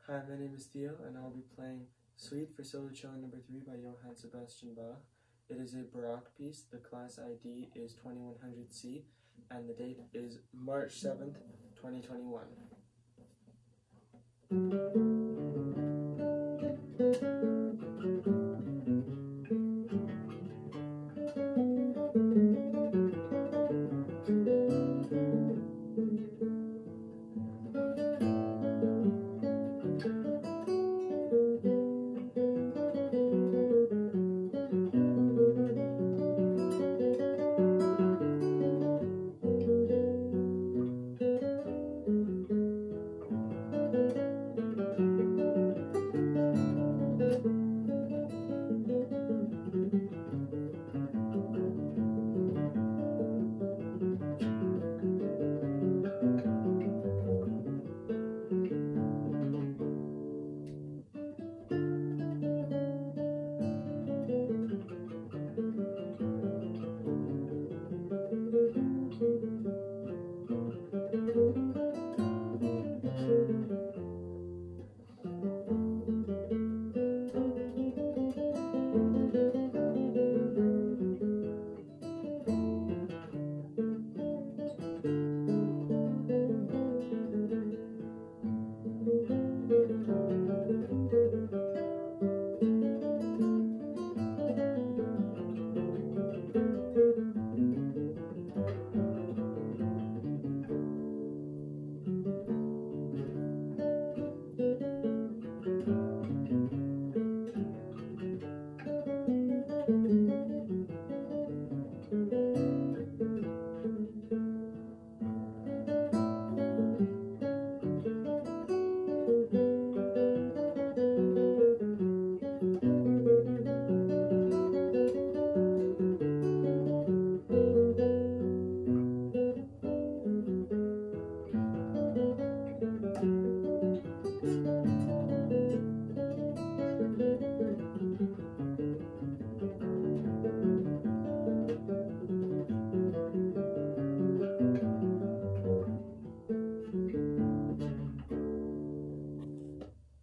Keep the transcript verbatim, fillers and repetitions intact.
Hi, my name is Theo, and I'll be playing Suite for Solo Cello number three by Johann Sebastian Bach. It is a Baroque piece. The class I D is twenty-one hundred C, and the date is March seventh, twenty twenty-one.